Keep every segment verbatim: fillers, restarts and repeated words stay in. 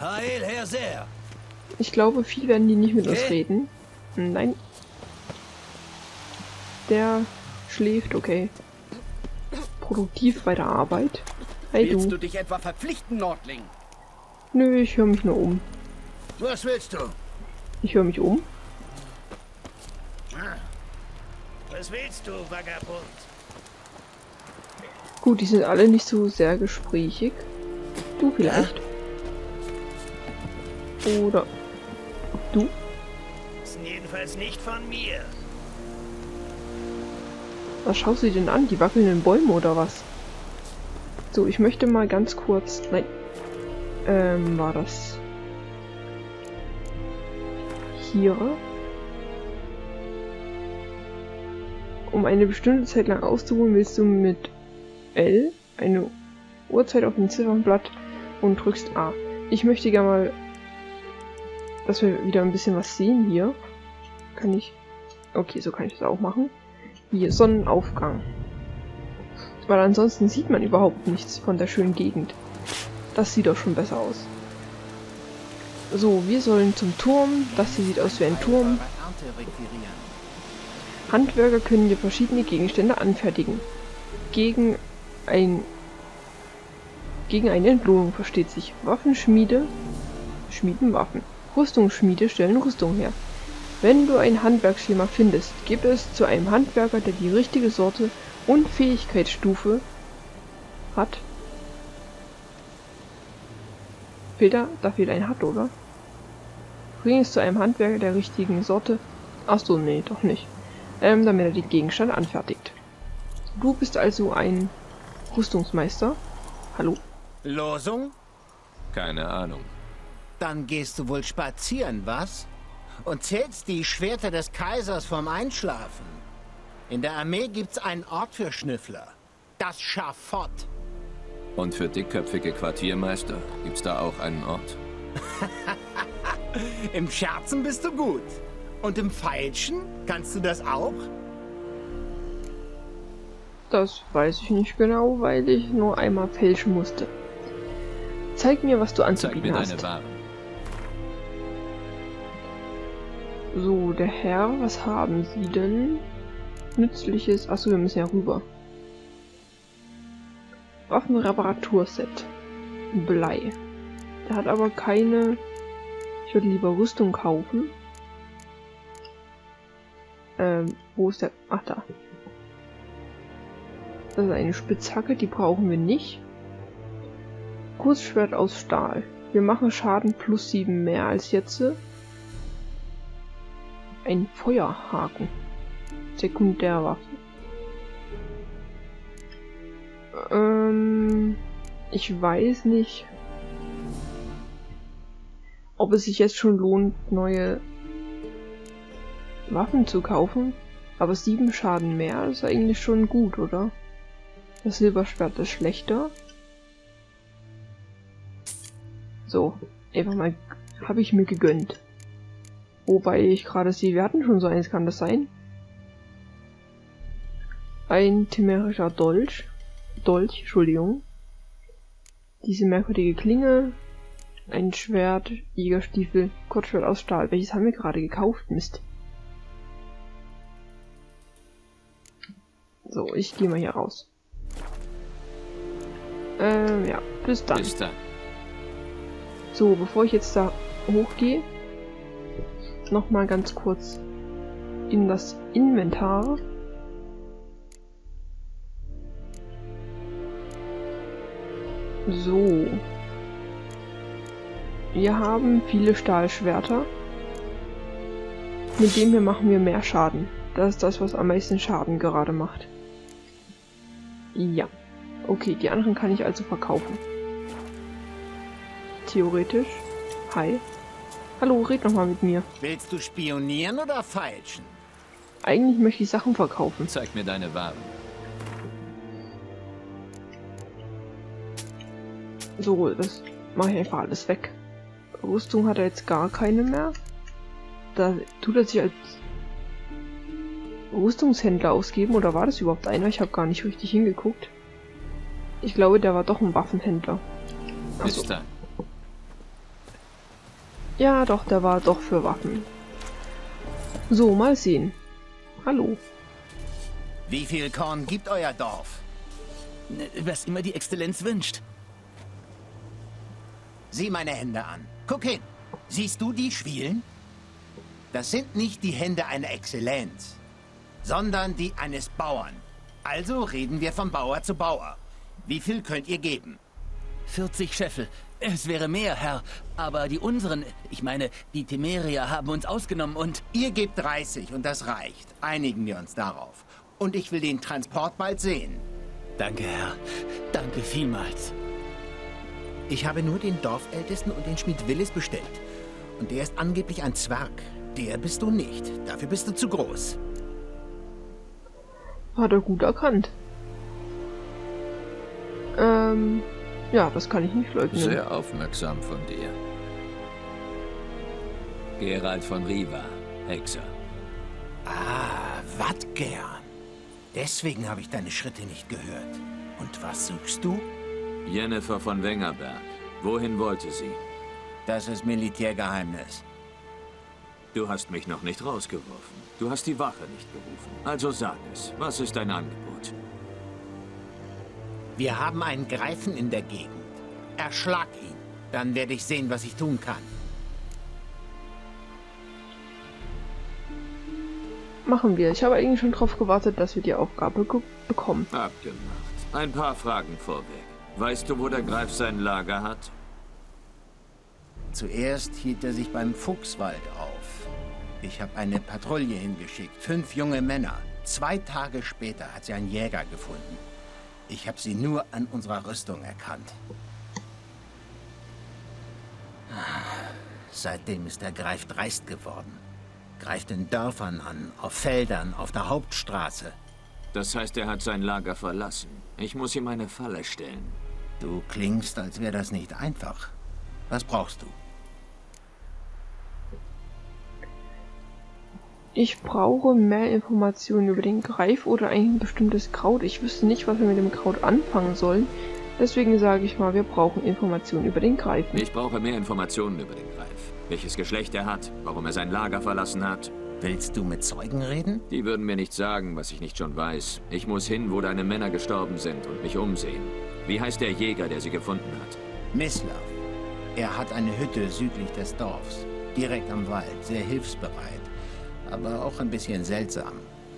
Heil, Herr Sehr. Ich glaube, viel werden die nicht mit uns reden. Nein. Der schläft, okay. Produktiv bei der Arbeit. Hey, du. Willst du dich etwa verpflichten, Nordling? Nö, ich höre mich nur um. Was willst du? Ich höre mich um. Was willst du, Vagabund? Gut, die sind alle nicht so sehr gesprächig. Du vielleicht. Ja. Oder du? Das ist jedenfalls nicht von mir. Was schaust du dir denn an? Die wackelnden Bäume oder was? So, ich möchte mal ganz kurz... Nein. Ähm, war das... Hier? Um eine bestimmte Zeit lang auszuruhen, willst du mit L eine Uhrzeit auf dem Ziffernblatt und drückst A. Ich möchte gerne mal, dass wir wieder ein bisschen was sehen hier. Kann ich... Okay, so kann ich das auch machen. Hier, Sonnenaufgang. Weil ansonsten sieht man überhaupt nichts von der schönen Gegend. Das sieht doch schon besser aus. So, wir sollen zum Turm. Das hier sieht aus wie ein Turm. Handwerker können hier verschiedene Gegenstände anfertigen. Gegen ein... Gegen eine Entlohnung versteht sich. Waffenschmiede schmieden Waffen. Rüstungsschmiede stellen Rüstung her. Wenn du ein Handwerksschema findest, gib es zu einem Handwerker, der die richtige Sorte und Fähigkeitsstufe hat. Fehlt da? Da fehlt ein Hat, oder? Bring es zu einem Handwerker der richtigen Sorte. Achso, nee, doch nicht. Ähm, damit er den Gegenstand anfertigt. Du bist also ein Rüstungsmeister. Hallo? Losung? Keine Ahnung. Dann gehst du wohl spazieren, was? Und zählst die Schwerter des Kaisers vom Einschlafen. In der Armee gibt's einen Ort für Schnüffler. Das Schafott. Und für dickköpfige Quartiermeister gibt's da auch einen Ort? Im Scherzen bist du gut. Und im Feilschen? Kannst du das auch? Das weiß ich nicht genau, weil ich nur einmal fälschen musste. Zeig mir, was du anzubieten Zeig mir hast. deine Waren. So, der Herr, was haben Sie denn? Nützliches... Achso, wir müssen ja rüber. Waffenreparaturset. Blei. Der hat aber keine... Ich würde lieber Rüstung kaufen. Ähm, wo ist der... Ach, da. Das ist eine Spitzhacke, die brauchen wir nicht. Kurzschwert aus Stahl. Wir machen Schaden plus sieben mehr als jetzt. Ein Feuerhaken. Sekundärwaffe. Ähm, ich weiß nicht, ob es sich jetzt schon lohnt, neue Waffen zu kaufen. Aber sieben Schaden mehr ist eigentlich schon gut, oder? Das Silberschwert ist schlechter. So, einfach mal, habe ich mir gegönnt. Wobei ich gerade sehe, wir hatten schon so eins, kann das sein? Ein temerischer Dolch. Dolch, Entschuldigung. Diese merkwürdige Klinge. Ein Schwert, Jägerstiefel, Kurzschwert aus Stahl. Welches haben wir gerade gekauft? Mist. So, ich gehe mal hier raus. Ähm, ja, bis dann. Bis dann. So, bevor ich jetzt da hochgehe, nochmal ganz kurz in das Inventar. So. Wir haben viele Stahlschwerter. Mit dem hier machen wir mehr Schaden. Das ist das, was am meisten Schaden gerade macht. Ja. Okay, die anderen kann ich also verkaufen. Theoretisch. Hi. Hallo, red nochmal mit mir. Willst du spionieren oder feilschen? Eigentlich möchte ich Sachen verkaufen. Zeig mir deine Waren. So, das mache ich einfach alles weg. Rüstung hat er jetzt gar keine mehr. Da tut er sich als Rüstungshändler ausgeben, oder war das überhaupt einer? Ich habe gar nicht richtig hingeguckt. Ich glaube, der war doch ein Waffenhändler. Bis Achso. dann. Ja, doch, der war doch für Waffen. So, mal sehen. Hallo. Wie viel Korn gibt euer Dorf? Was immer die Exzellenz wünscht. Sieh meine Hände an. Guck hin. Siehst du die Schwielen? Das sind nicht die Hände einer Exzellenz, sondern die eines Bauern. Also reden wir von Bauer zu Bauer. Wie viel könnt ihr geben? vierzig Scheffel. Es wäre mehr, Herr. Aber die unseren, ich meine, die Temerier haben uns ausgenommen und... Ihr gebt dreißig und das reicht. Einigen wir uns darauf. Und ich will den Transport bald sehen. Danke, Herr. Danke vielmals. Ich habe nur den Dorfältesten und den Schmied Willis bestellt. Und der ist angeblich ein Zwerg. Der bist du nicht. Dafür bist du zu groß. Hat er gut erkannt. Ähm, ja, das kann ich nicht leugnen. Sehr aufmerksam von dir. Gerald von Riva, Hexer. Ah, wat gern. Deswegen habe ich deine Schritte nicht gehört. Und was suchst du? Jennifer von Wengerberg. Wohin wollte sie? Das ist Militärgeheimnis. Du hast mich noch nicht rausgeworfen. Du hast die Wache nicht berufen. Also sag es. Was ist dein Angebot? Wir haben einen Greifen in der Gegend. Erschlag ihn. Dann werde ich sehen, was ich tun kann. Machen wir. Ich habe eigentlich schon darauf gewartet, dass wir die Aufgabe bekommen. Abgemacht. Ein paar Fragen vorweg. Weißt du, wo der Greif sein Lager hat? Zuerst hielt er sich beim Fuchswald auf. Ich habe eine Patrouille hingeschickt. Fünf junge Männer. Zwei Tage später hat sie einen Jäger gefunden. Ich habe sie nur an unserer Rüstung erkannt. Seitdem ist der Greif dreist geworden. Greift in Dörfern an, auf Feldern, auf der Hauptstraße. Das heißt, er hat sein Lager verlassen. Ich muss ihm eine Falle stellen. Du klingst, als wäre das nicht einfach. Was brauchst du? Ich brauche mehr Informationen über den Greif oder ein bestimmtes Kraut. Ich wüsste nicht, was wir mit dem Kraut anfangen sollen. Deswegen sage ich mal, wir brauchen Informationen über den Greifen. Ich brauche mehr Informationen über den Greif. Welches Geschlecht er hat, warum er sein Lager verlassen hat. Willst du mit Zeugen reden? Die würden mir nicht sagen, was ich nicht schon weiß. Ich muss hin, wo deine Männer gestorben sind und mich umsehen. Wie heißt der Jäger, der sie gefunden hat? Mislav. Er hat eine Hütte südlich des Dorfs. Direkt am Wald, sehr hilfsbereit. Aber auch ein bisschen seltsam.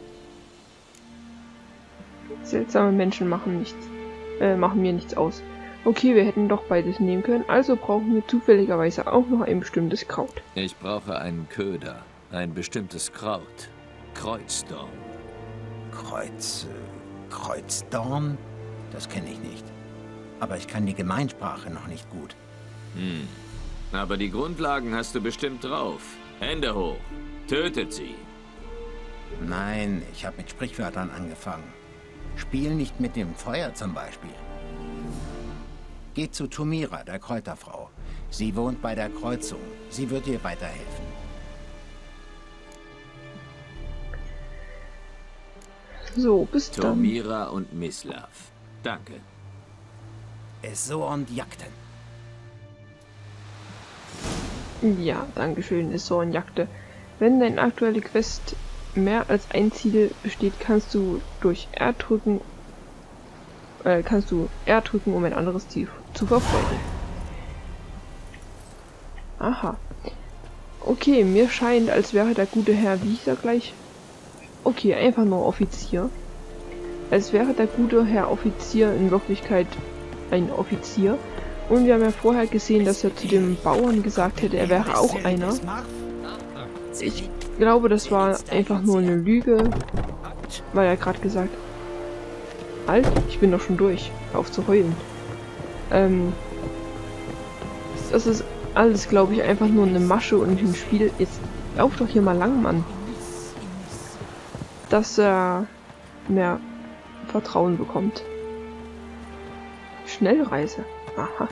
Seltsame Menschen machen nichts, äh, machen mir nichts aus. Okay, wir hätten doch beides nehmen können, also brauchen wir zufälligerweise auch noch ein bestimmtes Kraut. Ich brauche einen Köder, ein bestimmtes Kraut. Kreuzdorn. Kreuz... Äh, Kreuzdorn? Das kenne ich nicht. Aber ich kann die Gemeinsprache noch nicht gut. Hm. Aber die Grundlagen hast du bestimmt drauf. Hände hoch. Tötet sie. Nein, ich habe mit Sprichwörtern angefangen. Spiel nicht mit dem Feuer zum Beispiel. Geht zu Tomira, der Kräuterfrau. Sie wohnt bei der Kreuzung. Sie wird dir weiterhelfen. So, bis dann. Tomira und Mislav. Danke. Es so und Jagden. Ja, dankeschön, ist so ein Jagde. Wenn dein aktuelle Quest mehr als ein Ziel besteht, kannst du durch R drücken, äh, kannst du R drücken, um ein anderes Ziel zu verfolgen. Aha. Okay, mir scheint, als wäre der gute Herr, wie hieß er gleich? Okay, einfach nur Offizier. Als wäre der gute Herr Offizier in Wirklichkeit ein Offizier. Und wir haben ja vorher gesehen, dass er zu dem Bauern gesagt hätte, er wäre auch einer. Ich glaube, das war einfach nur eine Lüge, weil er gerade gesagt hat, halt, ich bin doch schon durch, hör auf zu heulen. Ähm, das ist alles, glaube ich, einfach nur eine Masche und im Spiel, jetzt lauf doch hier mal lang, Mann. Dass er mehr Vertrauen bekommt. Schnellreise. Aha.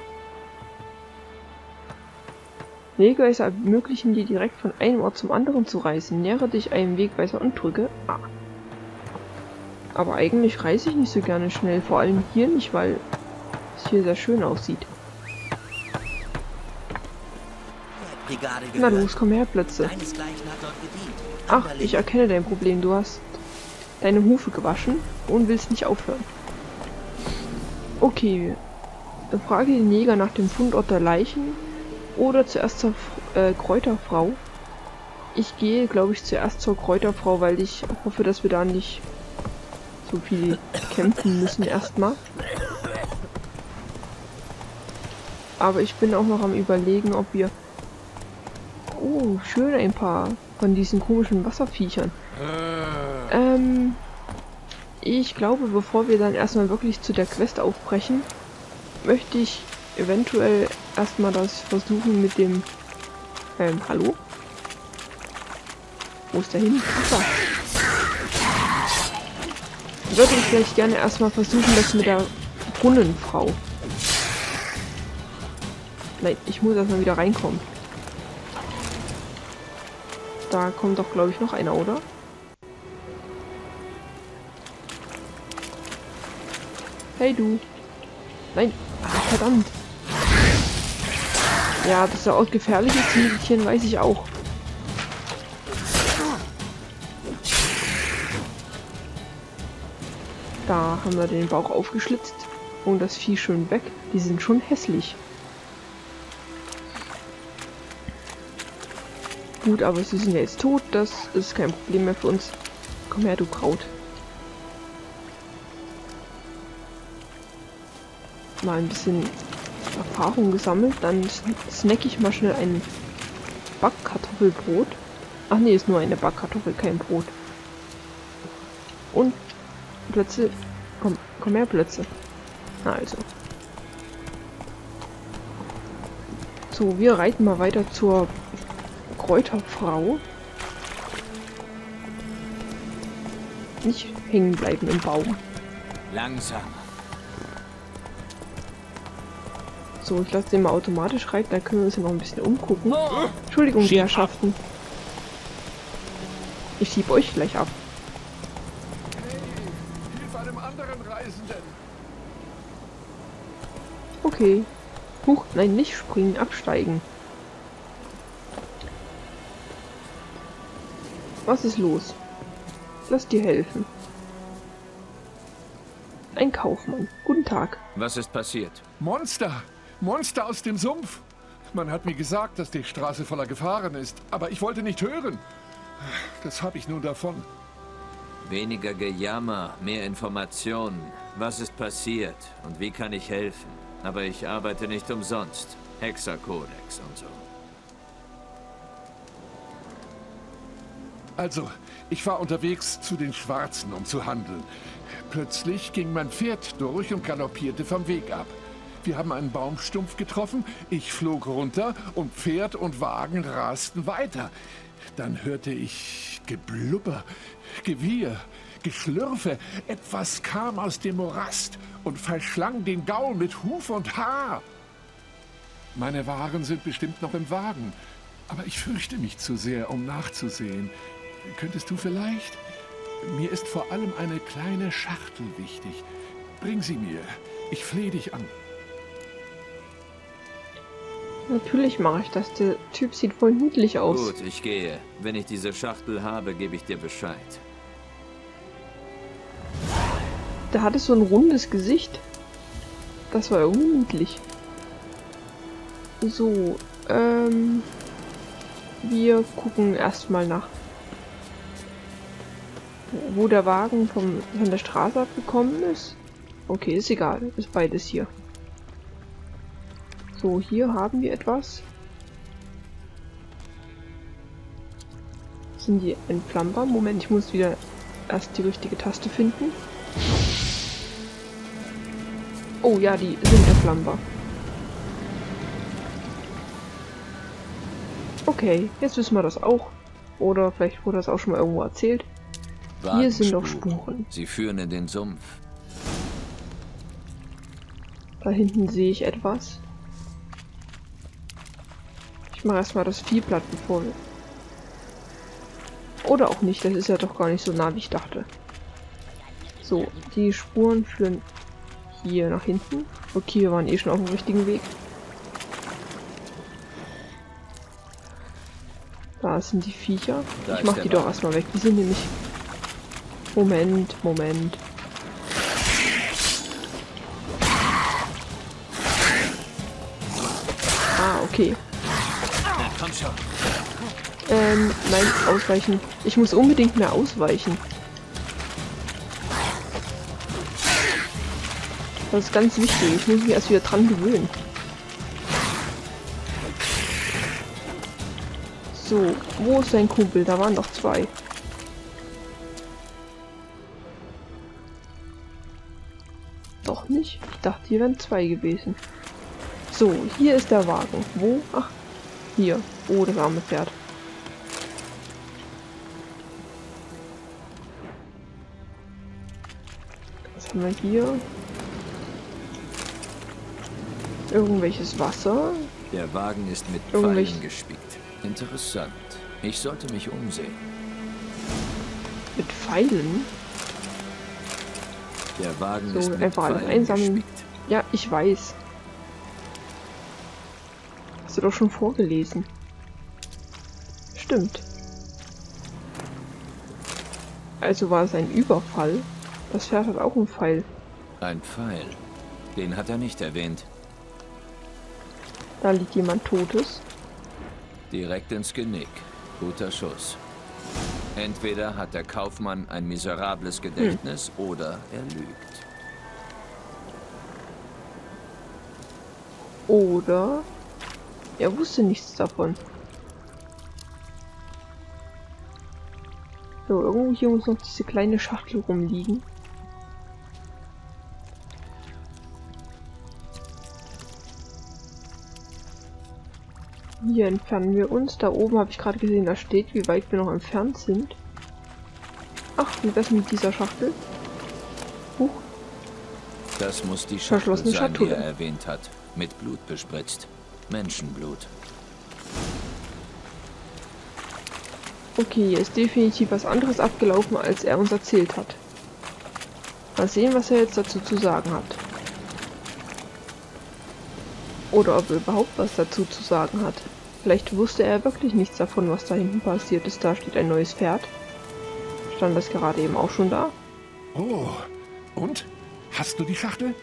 Wegweiser ermöglichen dir direkt von einem Ort zum anderen zu reisen. Nähere dich einem Wegweiser und drücke A. Aber eigentlich reise ich nicht so gerne schnell, vor allem hier nicht, weil es hier sehr schön aussieht. Brigade Na gehört. los, komm her, Plötze. Deinesgleichen hat dort gedient. Ach, ich erkenne dein Problem. Du hast deine Hufe gewaschen und willst nicht aufhören. Okay. Frage den Jäger nach dem Fundort der Leichen oder zuerst zur äh, Kräuterfrau. Ich gehe, glaube ich, zuerst zur Kräuterfrau, weil ich hoffe, dass wir da nicht so viel kämpfen müssen erstmal. Aber ich bin auch noch am Überlegen, ob wir... Oh, schön ein paar von diesen komischen Wasserviechern. Ähm... Ich glaube, bevor wir dann erstmal wirklich zu der Quest aufbrechen, möchte ich eventuell erstmal das versuchen mit dem... Ähm, hallo? Wo ist der hin? Ach, da. Würde ich vielleicht gerne erstmal versuchen, das mit der Brunnenfrau. Nein, ich muss erstmal wieder reinkommen. Da kommt doch, glaube ich, noch einer, oder? Hey, du. Nein. Ach, verdammt. Ja, dass der Ort gefährlich ist, Mädchen, weiß ich auch. Da haben wir den Bauch aufgeschlitzt. Und das Vieh schön weg. Die sind schon hässlich. Gut, aber sie sind ja jetzt tot. Das ist kein Problem mehr für uns. Komm her, du Kraut. Mal ein bisschen Erfahrung gesammelt. Dann snack ich mal schnell ein Backkartoffelbrot. Ach nee, ist nur eine Backkartoffel, kein Brot. Und Plötze. Komm, komm her, Plötze. Na also. So, wir reiten mal weiter zur Kräuterfrau. Nicht hängen bleiben im Baum. Langsam. So, ich lasse den mal automatisch reiten, dann können wir uns ja noch ein bisschen umgucken. Entschuldigung, die Herrschaften. Ich schieb euch gleich ab. Okay. Huch, nein, nicht springen, absteigen. Was ist los? Lass dir helfen. Ein Kaufmann. Guten Tag. Was ist passiert? Monster! Monster aus dem Sumpf! Man hat mir gesagt, dass die Straße voller Gefahren ist, aber ich wollte nicht hören. Das habe ich nun davon. Weniger Gejammer, mehr Informationen. Was ist passiert und wie kann ich helfen? Aber ich arbeite nicht umsonst. Hexerkodex und so. Also, ich war unterwegs zu den Schwarzen, um zu handeln. Plötzlich ging mein Pferd durch und galoppierte vom Weg ab. Wir haben einen Baumstumpf getroffen, ich flog runter und Pferd und Wagen rasten weiter. Dann hörte ich Geblubber, Gewieher, Geschlürfe. Etwas kam aus dem Morast und verschlang den Gaul mit Huf und Haar. Meine Waren sind bestimmt noch im Wagen, aber ich fürchte mich zu sehr, um nachzusehen. Könntest du vielleicht? Mir ist vor allem eine kleine Schachtel wichtig. Bring sie mir. Ich flehe dich an. Natürlich mache ich das. Der Typ sieht voll niedlich aus. Gut, ich gehe. Wenn ich diese Schachtel habe, gebe ich dir Bescheid. Der hatte so ein rundes Gesicht. Das war irgendwie niedlich. So, ähm... wir gucken erstmal nach, wo der Wagen vom, von der Straße abgekommen ist. Okay, ist egal. Ist beides hier. So, hier haben wir etwas. Sind die entflammbar? Moment, ich muss wieder erst die richtige Taste finden. Oh ja, die sind entflammbar. Okay, jetzt wissen wir das auch. Oder vielleicht wurde das auch schon mal irgendwo erzählt. Hier sind doch Spuren. Sie führen in den Sumpf. Da hinten sehe ich etwas. Ich mache erstmal das Viehblatt bevor wir... Oder auch nicht, das ist ja doch gar nicht so nah, wie ich dachte. So, die Spuren führen hier nach hinten. Okay, wir waren eh schon auf dem richtigen Weg. Da sind die Viecher. Da Ich ist mach der die doch Wagen. erstmal weg. Die sind nämlich... Moment, Moment. Ah, okay. Na, komm schon. Ähm, nein, ausweichen. Ich muss unbedingt mehr ausweichen. Das ist ganz wichtig. Ich muss mich erst wieder dran gewöhnen. So, wo ist dein Kumpel? Da waren doch zwei. Doch nicht? Ich dachte, hier wären zwei gewesen. So, hier ist der Wagen. Wo? Ach, hier. Oh, das arme Pferd. Was haben wir hier? Irgendwelches Wasser? Der Wagen ist mit Irgendwelche- Pfeilen gespickt. Interessant. Ich sollte mich umsehen. Mit Pfeilen? Der Wagen So, ist mit einfach alles Pfeilen einsammeln. gespickt. Ja, ich weiß. Hast du doch schon vorgelesen. Stimmt. Also war es ein Überfall. Das Pferd hat auch einen Pfeil. Ein Pfeil. Den hat er nicht erwähnt. Da liegt jemand Totes. Direkt ins Genick. Guter Schuss. Entweder hat der Kaufmann ein miserables Gedächtnis Hm. oder er lügt. Oder er wusste nichts davon. So, irgendwo hier muss noch diese kleine Schachtel rumliegen. Hier entfernen wir uns. Da oben habe ich gerade gesehen, da steht, wie weit wir noch entfernt sind. Ach, wie wär's mit dieser Schachtel? Huch. Das muss die Schachtel Verschlossene sein, die Schatulle. er erwähnt hat. Mit Blut bespritzt. Menschenblut. Okay, hier ist definitiv was anderes abgelaufen, als er uns erzählt hat. Mal sehen, was er jetzt dazu zu sagen hat. Oder ob er überhaupt was dazu zu sagen hat. Vielleicht wusste er wirklich nichts davon, was da hinten passiert ist. Da steht ein neues Pferd. Stand das gerade eben auch schon da? Oh, und? Hast du die Schachtel?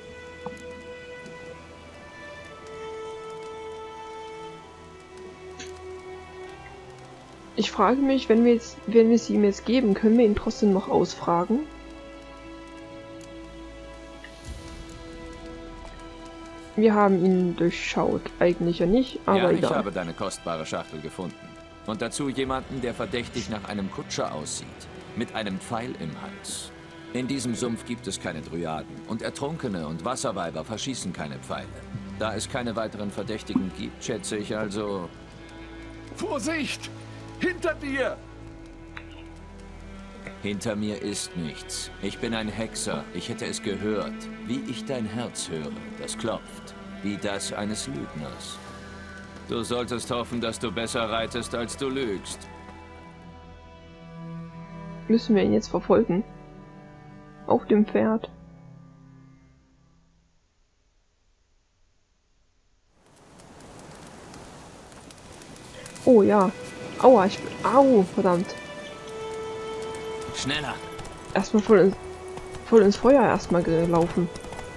Ich frage mich, wenn wir, jetzt, wenn wir sie ihm jetzt geben, können wir ihn trotzdem noch ausfragen? Wir haben ihn durchschaut. Eigentlich ja nicht, aber ja, ich egal. habe deine kostbare Schachtel gefunden. Und dazu jemanden, der verdächtig nach einem Kutscher aussieht. Mit einem Pfeil im Hals. In diesem Sumpf gibt es keine Dryaden. Und Ertrunkene und Wasserweiber verschießen keine Pfeile. Da es keine weiteren Verdächtigen gibt, schätze ich also... Vorsicht! Hinter dir! Hinter mir ist nichts. Ich bin ein Hexer. Ich hätte es gehört. Wie ich dein Herz höre, das klopft. Wie das eines Lügners. Du solltest hoffen, dass du besser reitest, als du lügst. Müssen wir ihn jetzt verfolgen? Auf dem Pferd? Oh ja. Aua, ich bin... Au, verdammt. Schneller! Erstmal voll, in, voll ins Feuer erstmal gelaufen.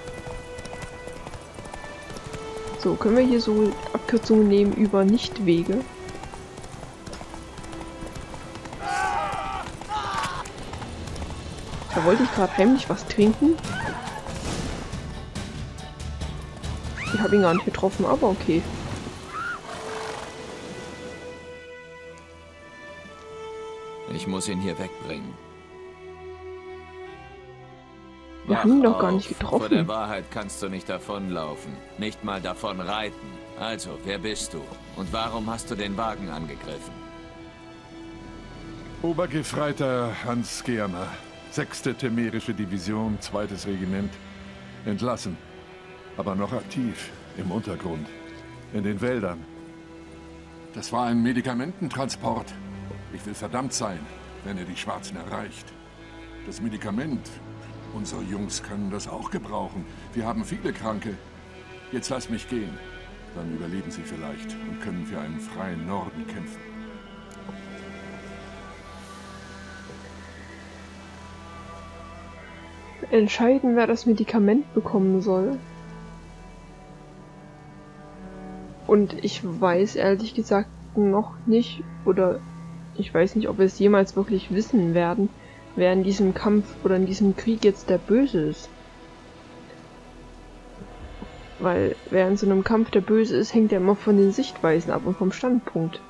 So, können wir hier so Abkürzungen nehmen über Nichtwege? Da wollte ich gerade heimlich was trinken. Ich habe ihn gar nicht getroffen, aber okay. Ich muss ihn hier wegbringen. Wir Wach haben ihn doch gar auf. nicht getroffen. Vor der Wahrheit kannst du nicht davonlaufen. Nicht mal davon reiten. Also, wer bist du? Und warum hast du den Wagen angegriffen? Obergefreiter Hans Geerner, sechste Temerische Division, zweites Regiment. Entlassen, aber noch aktiv, im Untergrund, in den Wäldern. Das war ein Medikamententransport. Ich will verdammt sein, wenn er die Schwarzen erreicht. Das Medikament, unsere Jungs können das auch gebrauchen. Wir haben viele Kranke. Jetzt lass mich gehen. Dann überleben sie vielleicht und können für einen freien Norden kämpfen. entscheiden, wer das Medikament bekommen soll. Und ich weiß ehrlich gesagt noch nicht, oder ich weiß nicht, ob wir es jemals wirklich wissen werden, wer in diesem Kampf oder in diesem Krieg jetzt der Böse ist. Weil wer in so einem Kampf der Böse ist, hängt ja immer von den Sichtweisen ab und vom Standpunkt.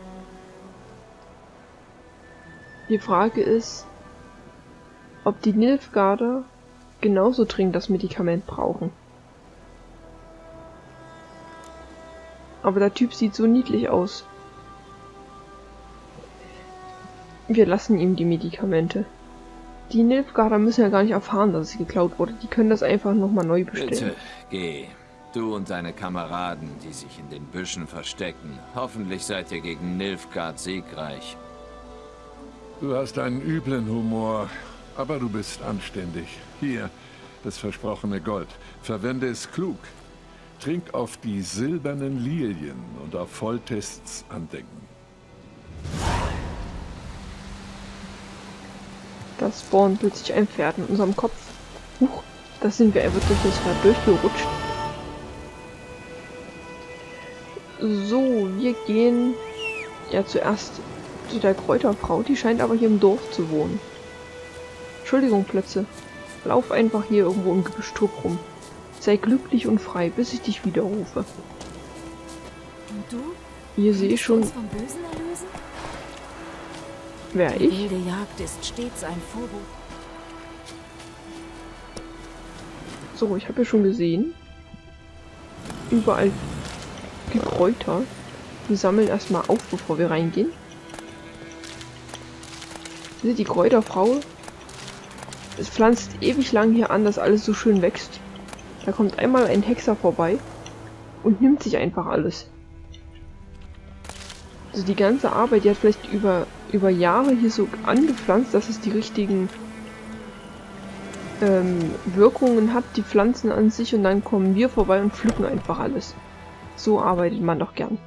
Die Frage ist, ob die Nilfgaarder genauso dringend das Medikament brauchen. Aber der Typ sieht so niedlich aus. Wir lassen ihm die Medikamente. Die Nilfgaarder müssen ja gar nicht erfahren, dass es geklaut wurde. Die können das einfach nochmal neu bestellen. Bitte, geh. Du und deine Kameraden, die sich in den Büschen verstecken. Hoffentlich seid ihr gegen Nilfgaard siegreich. Du hast einen üblen Humor, aber du bist anständig. Hier, das versprochene Gold. Verwende es klug. Trink auf die silbernen Lilien und auf Volltests andenken. Da spawnt plötzlich ein Pferd in unserem Kopf. Huch, da sind wir einfach durch das Pferd durchgerutscht. So, wir gehen ja zuerst zu der Kräuterfrau, die scheint aber hier im Dorf zu wohnen. Entschuldigung, Plötze. Lauf einfach hier irgendwo im Gebüschturm rum. Sei glücklich und frei, bis ich dich widerrufe. Und du? Ihr seht schon, Uns vom Bösen erlösen? wer Die ich? wilde Jagd ist stets ein Vorbote. So, ich habe ja schon gesehen. Überall die Kräuter. Wir sammeln erstmal auf, bevor wir reingehen. Die Kräuterfrau, es pflanzt ewig lang hier an, dass alles so schön wächst. Da kommt einmal ein Hexer vorbei und nimmt sich einfach alles. Also die ganze Arbeit, die hat vielleicht über, über Jahre hier so angepflanzt, dass es die richtigen ähm, Wirkungen hat, die Pflanzen an sich, und dann kommen wir vorbei und pflücken einfach alles. So arbeitet man doch gern.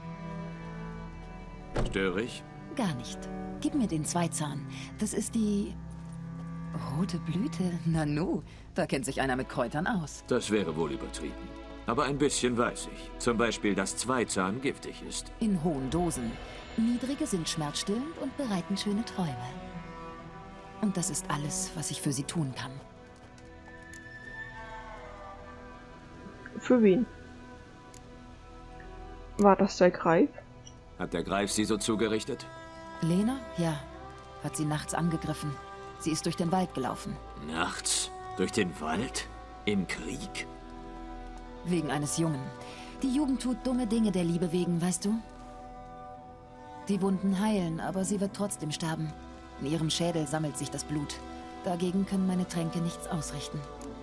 Störe ich? Gar nicht. Gib mir den Zweizahn. Das ist die... rote Blüte? Nanu, da kennt sich einer mit Kräutern aus. Das wäre wohl übertrieben. Aber ein bisschen weiß ich. Zum Beispiel, dass Zweizahn giftig ist. In hohen Dosen. Niedrige sind schmerzstillend und bereiten schöne Träume. Und das ist alles, was ich für sie tun kann. Für wen? War das der Greif? Hat der Greif sie so zugerichtet? Lena? Ja. Hat sie nachts angegriffen. Sie ist durch den Wald gelaufen. Nachts? Durch den Wald? Im Krieg? Wegen eines Jungen. Die Jugend tut dumme Dinge der Liebe wegen, weißt du? Die Wunden heilen, aber sie wird trotzdem sterben. In ihrem Schädel sammelt sich das Blut. Dagegen können meine Tränke nichts ausrichten.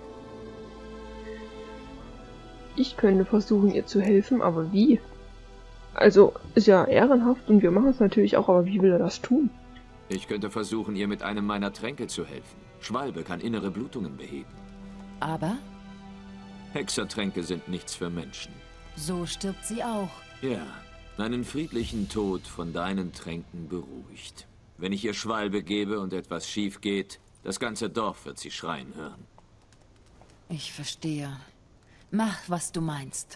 Ich könnte versuchen, ihr zu helfen, aber wie? Also, ist ja ehrenhaft und wir machen es natürlich auch, aber wie will er das tun? Ich könnte versuchen, ihr mit einem meiner Tränke zu helfen. Schwalbe kann innere Blutungen beheben. Aber Hexertränke sind nichts für Menschen. so stirbt sie auch. Ja, einen friedlichen Tod von deinen Tränken beruhigt. Wenn ich ihr Schwalbe gebe und etwas schief geht, das ganze Dorf wird sie schreien hören. Ich verstehe. Mach, was du meinst.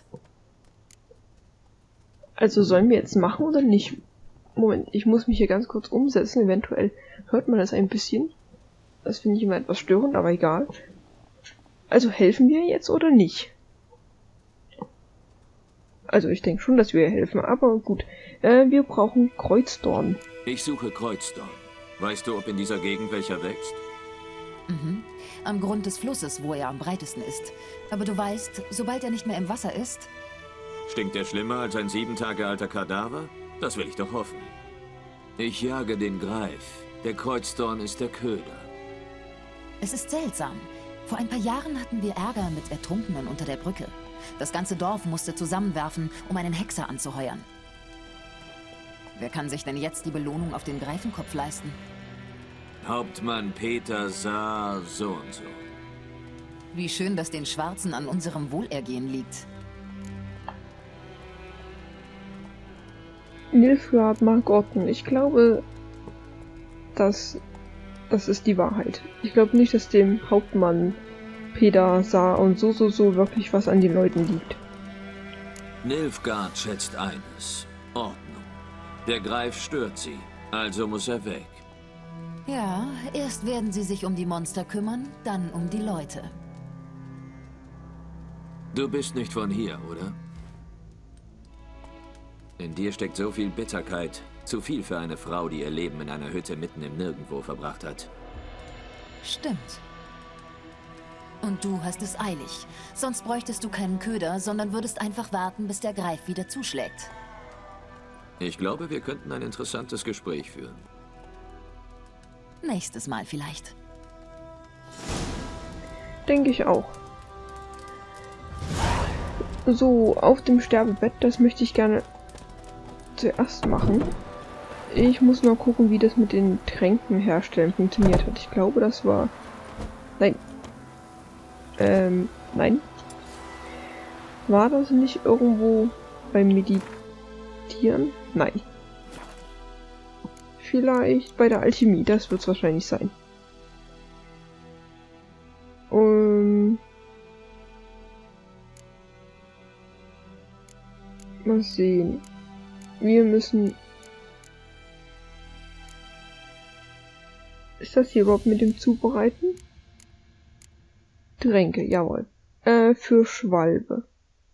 Also sollen wir jetzt machen oder nicht? Moment, ich muss mich hier ganz kurz umsetzen. Eventuell hört man das ein bisschen. Das finde ich immer etwas störend, aber egal. Also helfen wir jetzt oder nicht? Also ich denke schon, dass wir ihr helfen, aber gut. Äh, wir brauchen Kreuzdorn. Ich suche Kreuzdorn. Weißt du, ob in dieser Gegend welcher wächst? Mhm. Am Grund des Flusses, wo er am breitesten ist. Aber du weißt, sobald er nicht mehr im Wasser ist... Stinkt er schlimmer als ein sieben Tage alter Kadaver? Das will ich doch hoffen. Ich jage den Greif. Der Kreuzdorn ist der Köder. Es ist seltsam. Vor ein paar Jahren hatten wir Ärger mit Ertrunkenen unter der Brücke. Das ganze Dorf musste zusammenwerfen, um einen Hexer anzuheuern. Wer kann sich denn jetzt die Belohnung auf den Greifenkopf leisten? Hauptmann Peter Saar so und so. Wie schön, dass den Schwarzen an unserem Wohlergehen liegt. Nilfgaard mag Orten. Ich glaube, dass Das ist die Wahrheit. Ich glaube nicht, dass dem Hauptmann Peter, Saar und so so so wirklich was an den Leuten liegt. Nilfgaard schätzt eines. Ordnung. Der Greif stört sie, also muss er weg. Ja, erst werden sie sich um die Monster kümmern, dann um die Leute. Du bist nicht von hier, oder? In dir steckt so viel Bitterkeit. Zu viel für eine Frau, die ihr Leben in einer Hütte mitten im Nirgendwo verbracht hat. Stimmt. Und du hast es eilig. Sonst bräuchtest du keinen Köder, sondern würdest einfach warten, bis der Greif wieder zuschlägt. Ich glaube, wir könnten ein interessantes Gespräch führen. Nächstes Mal vielleicht. Denke ich auch. So, auf dem Sterbebett, das möchte ich gerne zuerst machen. Ich muss mal gucken, wie das mit den Tränken herstellen funktioniert hat. Ich glaube, das war... Nein. Ähm, nein. War das nicht irgendwo beim Meditieren? Nein. Vielleicht bei der Alchemie, das wird es wahrscheinlich sein. Um, mal sehen. Wir müssen... Ist das hier überhaupt mit dem Zubereiten? Tränke, jawohl. Äh, für Schwalbe.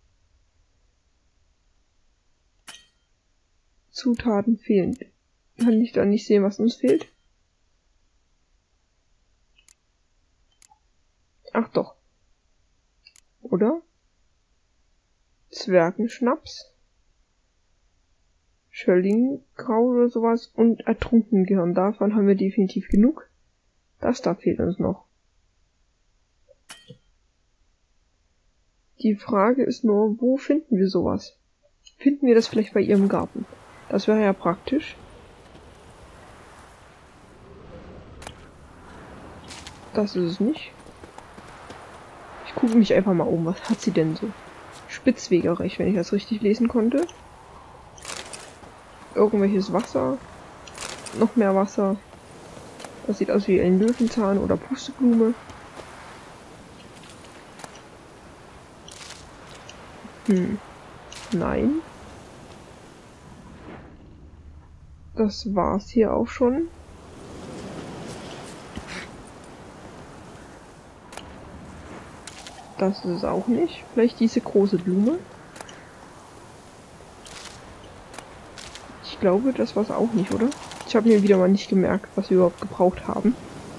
Zutaten fehlen. Kann ich da nicht sehen, was uns fehlt? Ach doch. Oder? Zwergenschnaps. Schöllingrau oder sowas und Ertrunkengehirn. Davon haben wir definitiv genug. Das da fehlt uns noch. Die Frage ist nur, wo finden wir sowas? Finden wir das vielleicht bei ihrem Garten? Das wäre ja praktisch. Das ist es nicht. Ich gucke mich einfach mal um. Was hat sie denn so? Spitzwegerich, wenn ich das richtig lesen konnte. Irgendwelches Wasser. Noch mehr Wasser. Das sieht aus wie ein Löwenzahn oder Pusteblume. Hm. Nein. Das war's hier auch schon. Das ist es auch nicht. Vielleicht diese große Blume. Ich glaube, das war's auch nicht, oder? Ich habe mir wieder mal nicht gemerkt, was wir überhaupt gebraucht haben.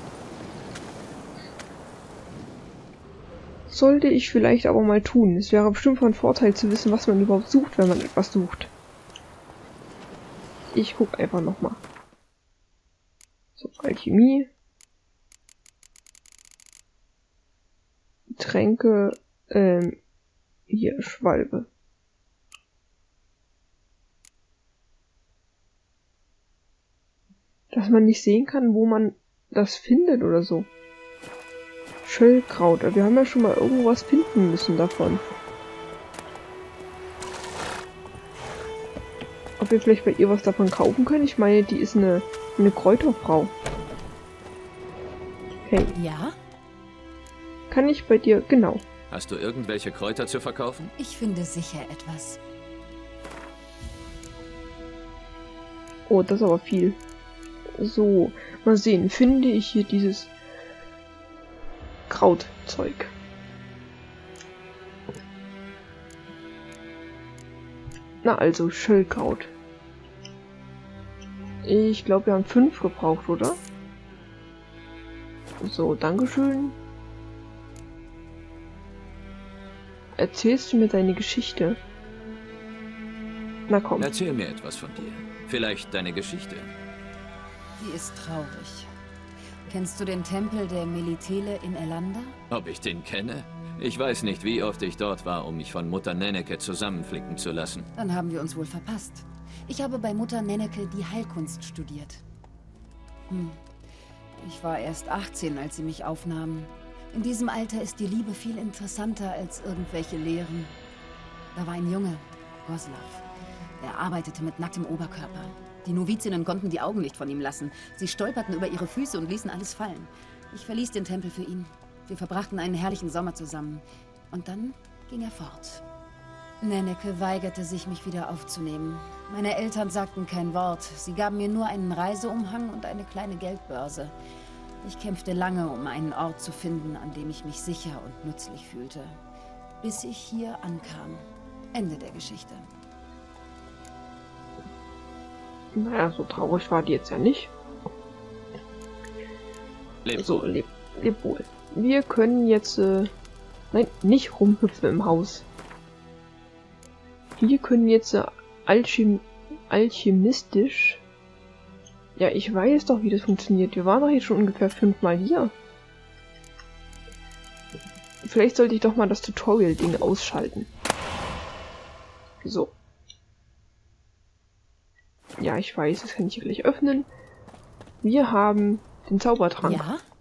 Sollte ich vielleicht aber mal tun. Es wäre bestimmt von Vorteil zu wissen, was man überhaupt sucht, wenn man etwas sucht. Ich gucke einfach nochmal. So, Alchemie. Tränke, ähm, hier, Schwalbe. Dass man nicht sehen kann, wo man das findet oder so. Schöllkraut. Wir haben ja schon mal irgendwas finden müssen davon. Ob wir vielleicht bei ihr was davon kaufen können? Ich meine, die ist eine, eine Kräuterfrau. Hey. Ja? Kann ich bei dir... Genau. Hast du irgendwelche Kräuter zu verkaufen? Ich finde sicher etwas. Oh, das ist aber viel. So, mal sehen. Finde ich hier dieses Krautzeug. Na also, Schöllkraut. Ich glaube, wir haben fünf gebraucht, oder? So, dankeschön. Erzählst du mir deine Geschichte? Na komm. Erzähl mir etwas von dir. Vielleicht deine Geschichte. Die ist traurig. Kennst du den Tempel der Melitele in Elanda? Ob ich den kenne? Ich weiß nicht, wie oft ich dort war, um mich von Mutter Nenneke zusammenflicken zu lassen. Dann haben wir uns wohl verpasst. Ich habe bei Mutter Nenneke die Heilkunst studiert. Hm. Ich war erst achtzehn, als sie mich aufnahmen. In diesem Alter ist die Liebe viel interessanter als irgendwelche Lehren. Da war ein Junge, Goslav. Er arbeitete mit nacktem Oberkörper. Die Novizinnen konnten die Augen nicht von ihm lassen. Sie stolperten über ihre Füße und ließen alles fallen. Ich verließ den Tempel für ihn. Wir verbrachten einen herrlichen Sommer zusammen. Und dann ging er fort. Nenneke weigerte sich, mich wieder aufzunehmen. Meine Eltern sagten kein Wort. Sie gaben mir nur einen Reiseumhang und eine kleine Geldbörse. Ich kämpfte lange, um einen Ort zu finden, an dem ich mich sicher und nützlich fühlte. Bis ich hier ankam. Ende der Geschichte. Naja, so traurig war die jetzt ja nicht. Leb So, leb, leb wohl. Wir können jetzt, äh, nein, nicht rumhüpfen im Haus. Wir können jetzt äh, alchem alchemistisch... Ja, ich weiß doch, wie das funktioniert. Wir waren doch jetzt schon ungefähr fünfmal hier. Vielleicht sollte ich doch mal das Tutorial-Ding ausschalten. So. Ja, ich weiß, das kann ich hier gleich öffnen. Wir haben den Zaubertrank. Ja?